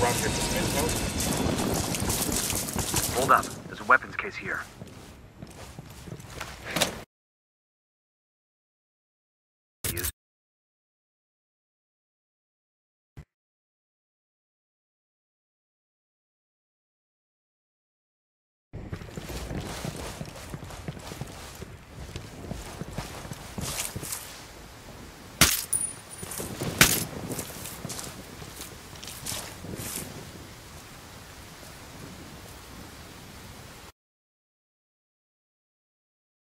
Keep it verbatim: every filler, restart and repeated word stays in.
around here for some info. Hold up. There's a weapons case here.